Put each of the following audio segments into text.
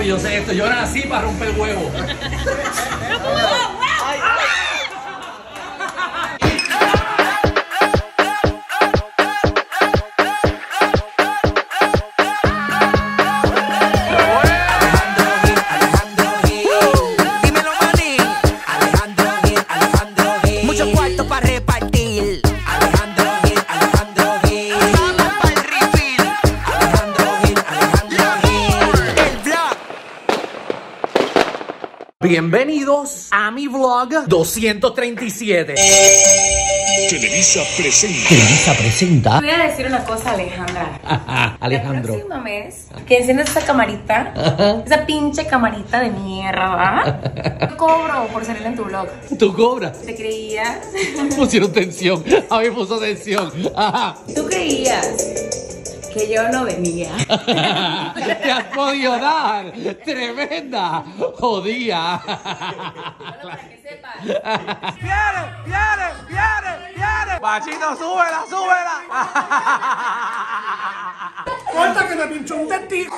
Papi, yo sé esto. Yo nací para romper huevo. Bienvenidos a mi vlog 237. Televisa presenta. Televisa presenta. Voy a decir una cosa, Alejandra. Alejandro. El próximo mes que enciendas esa camarita, esa pinche camarita de mierda. Yo cobro por salir en tu vlog. ¿Tú cobras? ¿Te creías? Pusieron tensión. A mí puso tensión. ¿Tú creías que yo no venía? Te has podido dar. Tremenda. Jodía. Para que sepas. ¡Viene! Machito, súbela. Corta que me pinchó un testículo.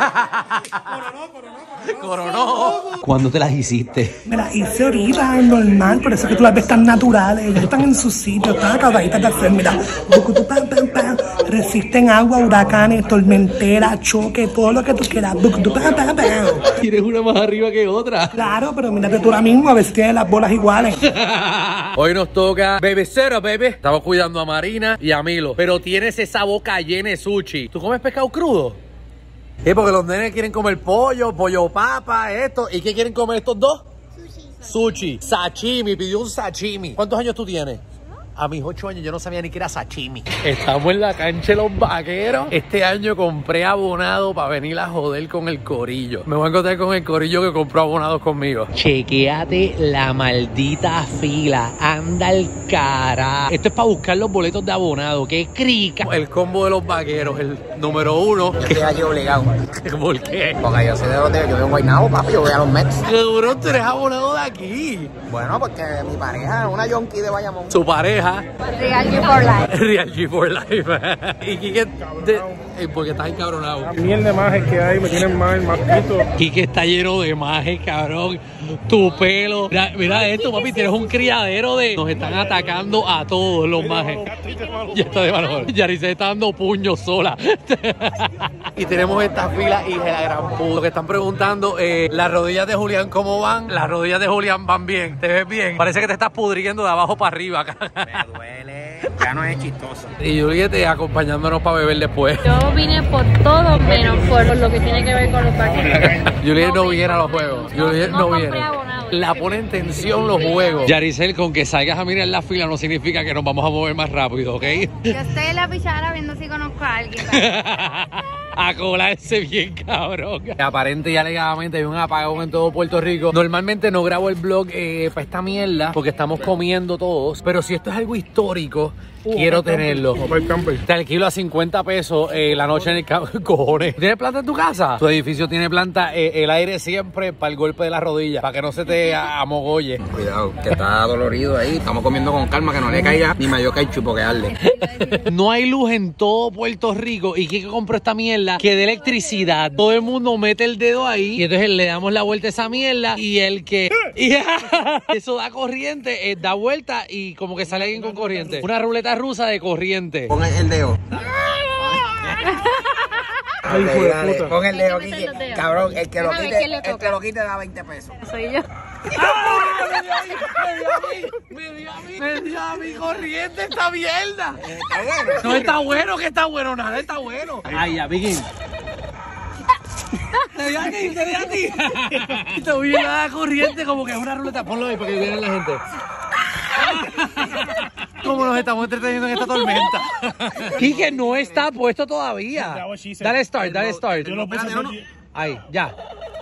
Coronó. ¿Cuándo te las hiciste? Me las hice ahorita, normal, por eso es que tú las ves tan naturales. Ellas están en su sitio, están acabaditas de hacer, mira. Pam, pam, pam. Resisten agua, huracanes, tormenteras, choque, todo lo que tú quieras. Pam, pam, pam. Tienes una más arriba que otra. Claro, pero mírate tú ahora mismo a ver si tienes las bolas iguales. Hoy nos toca babysitter, baby. Estamos cuidando a Marina y a Milo. Pero tienes esa boca llena de sushi. ¿Tú comes pescado crudo? Porque los nenes quieren comer pollo papa, esto. ¿Y qué quieren comer estos dos? Sushi. Sashimi, pidió un sashimi. ¿Cuántos años tú tienes? A mis 8 años yo no sabía ni que era sashimi. Estamos en la cancha de los vaqueros. Este año compré abonado para venir a joder con el corillo. Me voy a encontrar con el corillo que compró abonados conmigo. Chequéate la maldita fila. Anda el cara. Esto es para buscar los boletos de abonado. ¡Qué crica! El combo de los vaqueros, el número 1. Yo estoy aquí obligado. ¿Por qué? Porque yo soy de los de... Yo vivo en Guaynabo, papi, yo voy a los Mets. Seguro tú eres abonado de aquí. Bueno, porque mi pareja es una yonki de Bayamón. Su pareja. Real G for Life. Real G for Life. Y Kike, porque estás encabronado. Miel de majes que hay, me tienen mal, masquito. Kike está lleno de majes, cabrón. Tu pelo. Mira esto, papi, tienes un criadero de... Nos están atacando a todos los majes. Ya está de valor. Yari se está dando puños sola. Y tenemos esta fila, hija de la gran puta. Lo que están preguntando, las rodillas de Julián, ¿cómo van? Las rodillas de Julián van bien. ¿Te ves bien? Parece que te estás pudriendo de abajo para arriba. Me duele, ya no es chistoso. Y Juliet acompañándonos para beber después. Yo vine por todo menos por lo que tiene que ver con los vaqueros. Juliet no viene a los juegos. Juliet no viene. Abonado. La pone en tensión los juegos. Yaricel, con que salgas a mirar la fila no significa que nos vamos a mover más rápido, ¿ok? Yo estoy en la pichara viendo si conozco a alguien. A colarse bien, cabrón. Aparente y alegadamente hay un apagón en todo Puerto Rico. Normalmente no grabo el vlog para esta mierda porque estamos comiendo todos. Pero si esto es algo histórico, quiero tenerlo. Te alquilo a 50 pesos la noche en el campo. Cojones. ¿Tienes planta en tu casa? Tu edificio tiene planta, el aire siempre para el golpe de la rodilla, para que no se te amogolle. Cuidado, que está dolorido ahí. Estamos comiendo con calma, que no le caiga ni mayor ketchup porque arde. No hay luz en todo Puerto Rico. ¿Y Kike compró esta mierda? Que de electricidad. Todo el mundo mete el dedo ahí y entonces le damos la vuelta a esa mierda y el que... eso da corriente, da vuelta y como que sale alguien con corriente. Una ruleta rusa de corriente. Pon el dedo. Ay, hijo de puta. Pon el dedo, Hay que meter Kike. los dedos. Cabrón, el que lo Déjame ver quite, quién le el que toca. lo quite da 20 pesos. Soy yo. Me dio a mí corriente esta mierda. Está bueno. No está bueno, que está bueno, nada está bueno. Ay, ya, Vicky. Te di a ti. Te voy a dar corriente como que es una ruleta. Ponlo ahí para que vean la gente. Como nos estamos entreteniendo en esta tormenta. Kike no está puesto todavía. Dale start. Yo lo puse por... Ahí, ya.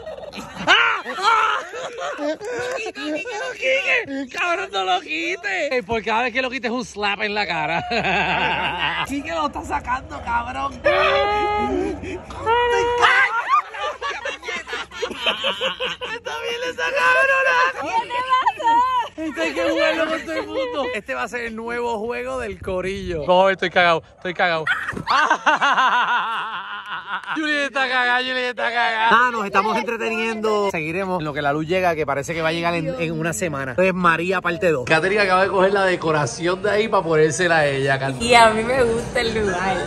Kike, cabrón, no lo quites. Por cada vez que lo quites es un slap en la cara. Kike lo está sacando, cabrón. Está bien esa cabrona. ¿Qué te pasa? Este hay que jugarlo con todo el mundo. Este va a ser el nuevo juego del corillo. Vamos a ver, estoy cagado. Juliet está cagada, Juliet está cagada. Ah, nos estamos entreteniendo. Seguiremos en lo que la luz llega, que parece que va a llegar en una semana. Esto es María parte 2. Katherine acaba de coger la decoración de ahí para ponérsela a ella. Y a mí me gusta el lugar.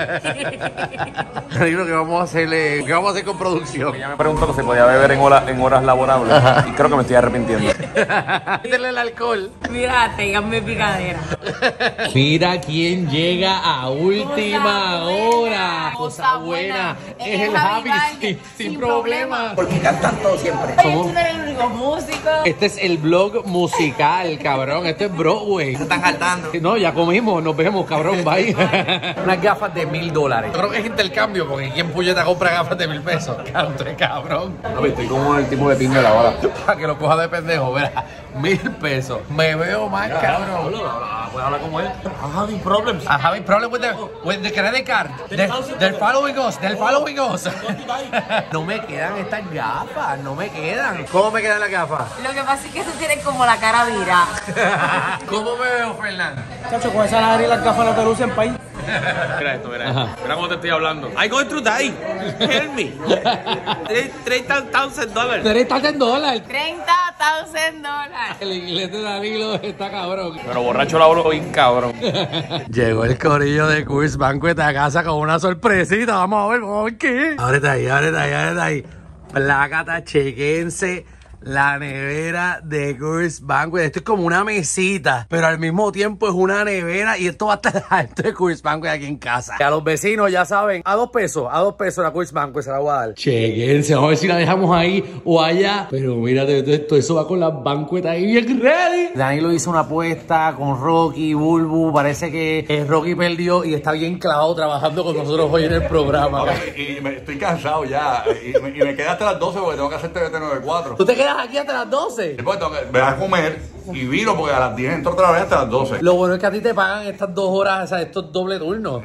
Digo que vamos a hacerle, ¿qué vamos a hacer con producción? Ella me preguntó que se podía beber en horas laborables. Y creo que me estoy arrepintiendo. Métele el alcohol. Mira, ténganme picadera. Mira quién llega a última hora. Cosa buena. Es el Javi sin problema. Porque cantan todos siempre. Tú no eres el único músico. Este es el blog musical, cabrón. Esto es Broadway. Se están saltando. No, ya comimos. Nos vemos, cabrón. Bye. Unas gafas de $1000. Yo creo que es intercambio, porque ¿quién puñeta compra gafas de $1000? Canto, cabrón. No, estoy como el tipo de pin de la hora. Para que lo coja de pendejo, verá. $1000. Me veo más, cabrón. ¿Puedes hablar como él? I'm having problems. I'm having problem with the credit card. They're following us. They're following us. No me quedan estas gafas. No me quedan. ¿Cómo me quedan las gafas? Lo que pasa es que tú tienes como la cara virada. ¿Cómo me veo, Fernando? Chacho, con esa nariz y las gafas no te lucen país. Mira esto, mira esto. Mira cómo te estoy hablando. I going to die. Help me. $30,000. $30,000. $30,000. El inglés de Danilo está cabrón. Pero borracho la hablo bien cabrón. Llegó el corillo de Coors Banquet a casa con una sorpresita. Vamos a ver qué. Ábrete ahí. Plácata, chequense la nevera de Coors Banquet. Esto es como una mesita, pero al mismo tiempo es una nevera y esto va a estar alto de Coors Banquet aquí en casa. Y a los vecinos ya saben, a $2 la Coors Banquet se la voy a dar. Chequense, vamos a ver si la dejamos ahí o allá. Pero mírate esto, eso va con las Banquet ahí bien ready. Danilo hizo una apuesta con Rocky, Bulbu. Parece que Rocky perdió y está bien clavado trabajando con nosotros hoy en el programa. Y estoy cansado ya. Y me quedé hasta las 12 porque tengo que hacer TVT94. ¿Tú te quedas aquí hasta las 12? Después tengo que ver a comer y viro porque a las 10 entro otra vez hasta las 12. Lo bueno es que a ti te pagan estas 2 horas, o sea, estos doble turnos.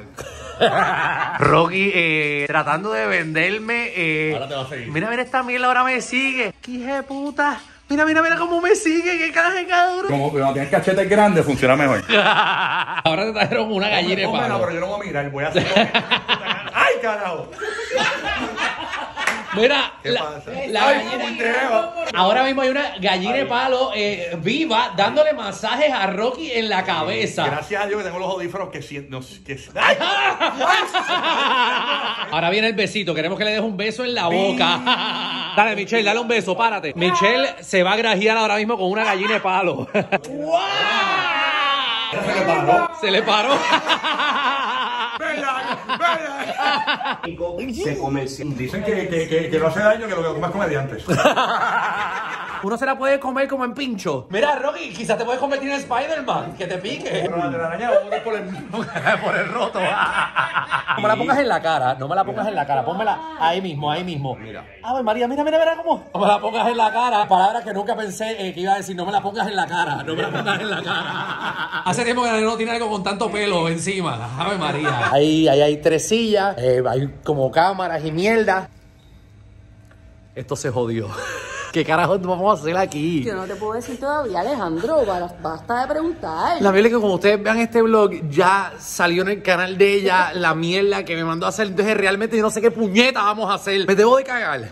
Rocky tratando de venderme. Ahora te va a seguir. Mira, esta mierda ahora me sigue. ¡Qué hija de puta! Mira cómo me sigue. ¡Qué carajo, cabrón! Como cuando tienes cachetes grandes, funciona mejor. Ahora te trajeron una gallina de palo. Pero yo no voy a mirar, voy a hacer. ¡Ay, carajo! Mira, ¿Qué pasa? la Ay, gallina. muy creo. Ahora mismo hay una gallina de palo viva dándole masajes a Rocky en la cabeza. Gracias a Dios que tengo los audífonos que siento. ¡Ay! Ahora viene el besito. Queremos que le des un beso en la boca. Dale, Michelle, dale un beso, párate. Michelle se va a grajear ahora mismo con una gallina de palo. ¡Wow! Se le paró. Se comercializa. Dicen que no hace daño, que lo que comes comediantes. Uno se la puede comer como en pincho. Mira, Rocky, quizás te puedes convertir en Spider-Man. Que te pique. Pero la telaraña la botas por el roto. No me la pongas en la cara. No me la pongas en la cara. Pónmela ahí mismo. Mira. Ay, María, mira cómo. No me la pongas en la cara. Palabras que nunca pensé que iba a decir. No me la pongas en la cara. No me la pongas en la cara. Hace tiempo que no tiene algo con tanto pelo encima. Ave María. Ahí hay 3 sillas. Hay como cámaras y mierda. Esto se jodió. ¿Qué carajo vamos a hacer aquí? Yo no te puedo decir todavía, Alejandro. Basta de preguntar. La verdad es que como ustedes vean este vlog, ya salió en el canal de ella la mierda que me mandó a hacer. Entonces realmente yo no sé qué puñeta vamos a hacer. Me debo de cagar.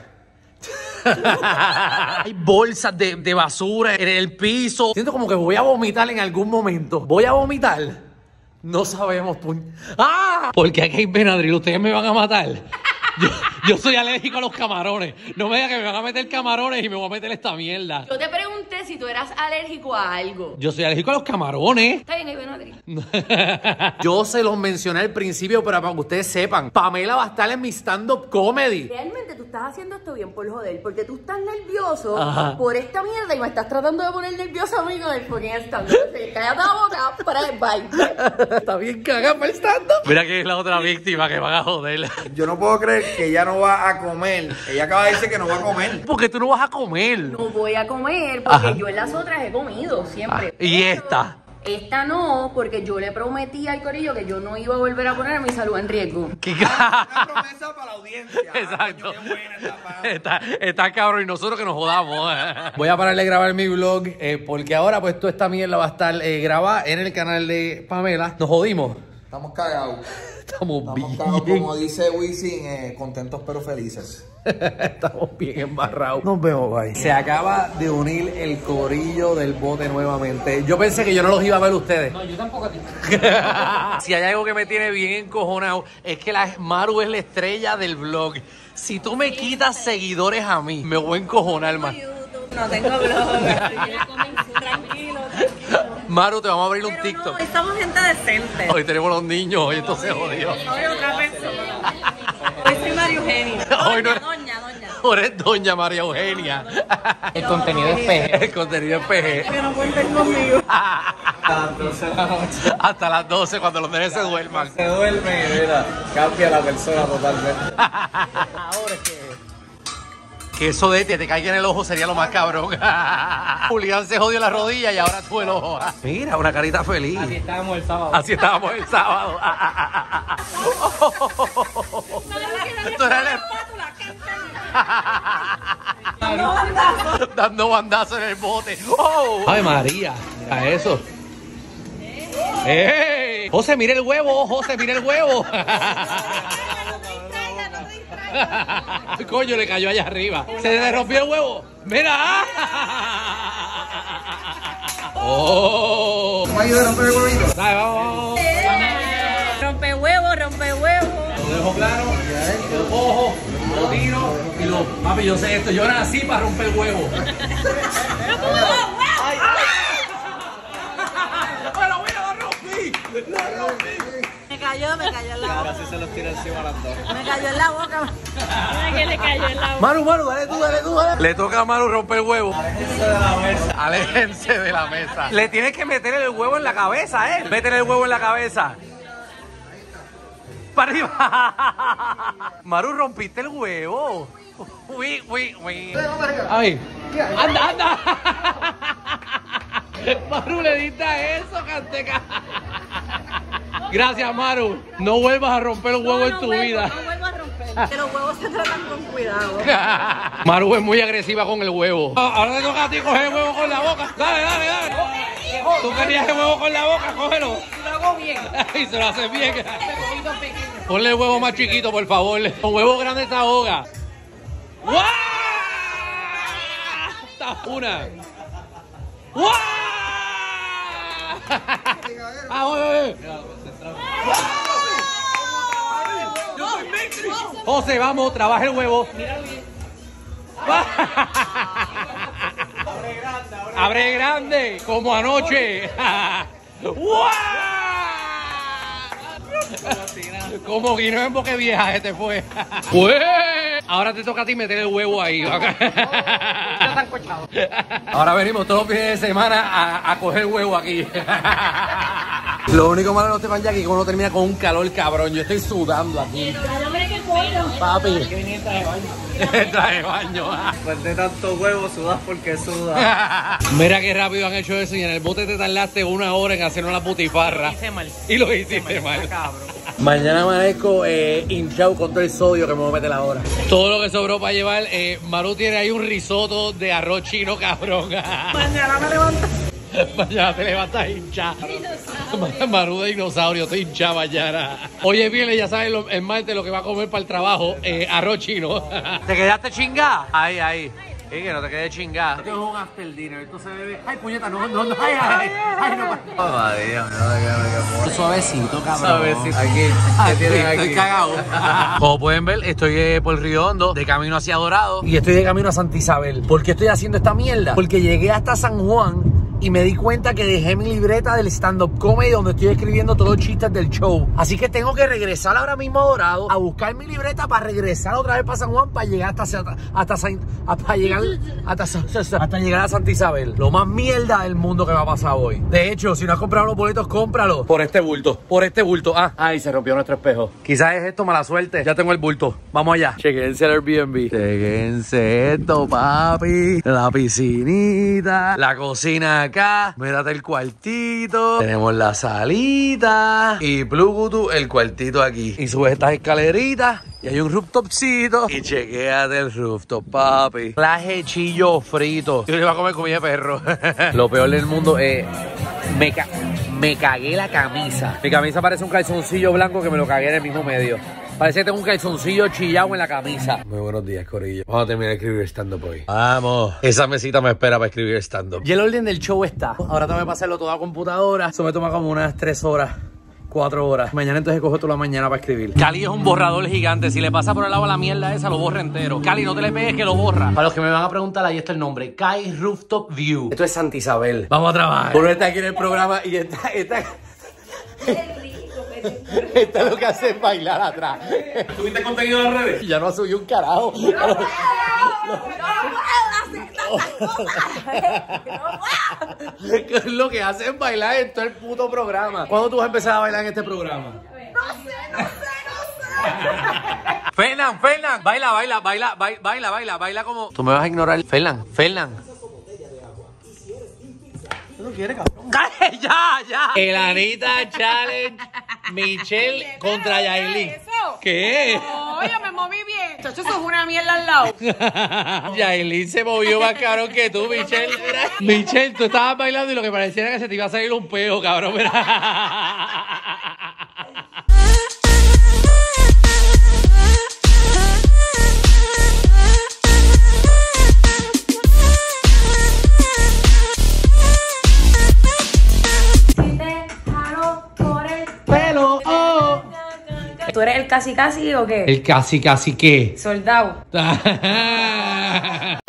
Hay bolsas de basura en el piso. Siento como que voy a vomitar en algún momento. ¿Voy a vomitar? No sabemos, ¡Ah! Porque aquí hay Benadryl, ustedes me van a matar. Yo soy alérgico a los camarones. No me digas que me van a meter camarones y me voy a meter esta mierda. Yo te pregunté si tú eras alérgico a algo. Yo soy alérgico a los camarones. Está bien, ahí Benadryl. Yo se los mencioné al principio, pero para que ustedes sepan, Pamela va a estar en mi stand-up comedy. Realmente tú estás haciendo esto bien por joder, porque tú estás nervioso por esta mierda y me estás tratando de poner nervioso a mí con el fucking stand-up. Cállate la boca para el bye. Está bien cagada para el stand-up. Mira que es la otra víctima que van a joder. Yo no puedo creer que ella no va a comer. Ella acaba de decir que no va a comer. ¿Por qué tú no vas a comer? No voy a comer porque yo en las otras he comido siempre. ¿Y esta? Esta no, porque yo le prometí al corillo que yo no iba a volver a poner mi salud en riesgo. ¿Qué Una promesa para la audiencia. Exacto. Está cabrón y nosotros que nos jodamos. Voy a parar de grabar mi vlog porque ahora pues toda esta mierda va a estar grabada en el canal de Pamela. Nos jodimos. Estamos cagados. Estamos bien. Cagados, como dice Wisin, contentos pero felices. Estamos bien embarrados. Nos vemos, bye. Se acaba de unir el corillo del bote nuevamente. Yo pensé que yo no los iba a ver ustedes. No, yo tampoco a ti. Si hay algo que me tiene bien encojonado, es que la Maru es la estrella del vlog. Si tú me quitas seguidores a mí, me voy a encojonar más. No tengo blog. Tranquilo. Maru, te vamos a abrir un TikTok. Hoy somos gente decente. Hoy tenemos los niños, hoy esto se jodió. Soy otra persona. Hoy soy María Eugenia. Hoy no eres... Doña. Tú eres doña María Eugenia. El contenido es PG. El contenido es PG. Que no cuenten conmigo. A las 12 de la noche. Hasta las 12 cuando los nenes se duerman. Se duerme y mira, cambia la persona totalmente. Ahora es que eso de que te caiga en el ojo sería lo más cabrón. Julián se jodió la rodilla y ahora tú el ojo. Mira, una carita feliz. Así estábamos el sábado. Así estábamos el sábado. Esto era el... Dando bandazos en el bote. ¡Oh! ¡Ay, María! Mira eso. ¡Ey! José, mira el huevo. José, mira el huevo. Coño, le cayó allá arriba. Se le rompió el huevo. ¡Mira! ¡Oh! ¿Me ayuda a romper el huevito? Dale, vamos. Rompe huevo. Lo dejo claro. Lo cojo, lo tiro y lo... Papi, yo sé esto. Yo nací para romper el huevo. ¡Pero mira, lo rompí! ¡Lo rompí! Me cayó en la boca. Ahora sí se los tira encima a las dos. Me cayó en la boca. Mira que le cayó en la boca. Maru, dale tú. Le toca a Maru romper el huevo. Aléjense de la mesa. Aléjense de la mesa. Le tienes que meter el huevo en la cabeza, ¿eh? Métele el huevo en la cabeza. Para arriba. Maru, rompiste el huevo. Uy. Ay. Anda. Maru, le diste a eso, canteca. Gracias, Maru. No vuelvas a romper un huevo en tu vida. No vuelvo a romper. Que los huevos se tratan con cuidado. Maru es muy agresiva con el huevo. Ahora te toca a ti coger el huevo con la boca. Dale. Tú querías el huevo con la boca, cógelo. Lo hago bien. Y se lo haces bien. Ponle el huevo más chiquito, por favor. Con huevo grande se ahoga. ¡Guau! Esta una. ¡Guau! ¡Oye! José, vamos, trabaja el huevo. Abre grande, como anoche. Como guineo en boque vieja, este fue. Ahora te toca a ti meter el huevo ahí. Ahora venimos todos los fines de semana a coger huevo aquí. Lo único malo de los temas ya que uno termina con un calor cabrón. Yo estoy sudando aquí. Papi. Traje de baño. Pues de tanto huevo sudas porque sudas. Mira qué rápido han hecho eso y en el bote te tardaste 1 hora en hacer una putifarra. Y lo hiciste mal. Mañana amanezco hinchado con todo el sodio que me voy a meter ahora. Todo lo que sobró para llevar, Maru tiene ahí un risotto de arroz chino cabrón. Mañana me levanto. Mañana te levantas hincha. Maru de dinosaurio, estoy hinchada mañana. Oye, bien, ya sabes el martes lo que va a comer para el trabajo, arroz chino. ¿Te quedaste chingada? Ahí. Y que no te quedes chingada. Esto es un after dinner, esto se bebe. Ay, puñeta, no. Ay, no. María, no. Suavecito, cabrón. Suavecito. Aquí, ¿qué tienen aquí? Estoy cagado. Como pueden ver, estoy por Río Hondo, de camino hacia Dorado. Y estoy de camino a Santa Isabel. ¿Por qué estoy haciendo esta mierda? Porque llegué hasta San Juan y me di cuenta que dejé mi libreta del stand-up comedy donde estoy escribiendo todos los chistes del show. Así que tengo que regresar ahora mismo a Dorado a buscar mi libreta para regresar otra vez para San Juan para llegar hasta llegar a Santa Isabel. Lo más mierda del mundo que me ha pasado hoy. De hecho, si no has comprado los boletos, cómpralos. Por este bulto. Ay, se rompió nuestro espejo. Quizás es esto, mala suerte. Ya tengo el bulto. Vamos allá. Chequense el Airbnb. Chequense esto, papi. La piscinita. La cocina acá. Mírate el cuartito. Tenemos la salita. Y Plugutu, el cuartito aquí. Y subes estas escaleritas. Y hay un rooftopcito. Y chequéate el rooftop, papi. Chillo frito. Yo le iba a comer comida de perro. Lo peor del mundo es... me cagué la camisa. Mi camisa parece un calzoncillo blanco que me lo cagué en el mismo medio. Parece que tengo un calzoncillo chillado en la camisa. Muy buenos días, corillo. Vamos a terminar de escribir stand-up hoy. Vamos. Esa mesita me espera para escribir stand-up. Y el orden del show está. Ahora tengo que pasarlo todo a computadora. Eso me toma como unas 3 horas. 4 horas. Mañana entonces cojo toda la mañana para escribir. Cali es un borrador gigante. Si le pasa por el lado a la mierda esa, lo borra entero. Cali, no te le pegues que lo borra. Para los que me van a preguntar, ahí está el nombre. Kai Rooftop View. Esto es Santa Isabel. Vamos a trabajar. Uno está aquí en el programa y está lo que hace es bailar atrás. ¿Subiste contenido en las redes? Ya no subí un carajo. Lo que hace es bailar en todo el puto programa. ¿Cuándo tú vas a empezar a bailar en este programa? No sé. Fernan, baila como... Tú me vas a ignorar. Fernan. ¿Tú no quieres, cabrón? ¡Ya! El Anita Challenge, Michelle contra Yailin. ¿Qué? No, yo me moví bien. Chacho, eso es una mierda al lado. Yailin se movió más cabrón que tú, Michelle. Michelle, tú estabas bailando y lo que pareciera que se te iba a salir un peo, cabrón. ¿Tú eres el casi o qué? ¿El casi qué? Soldado.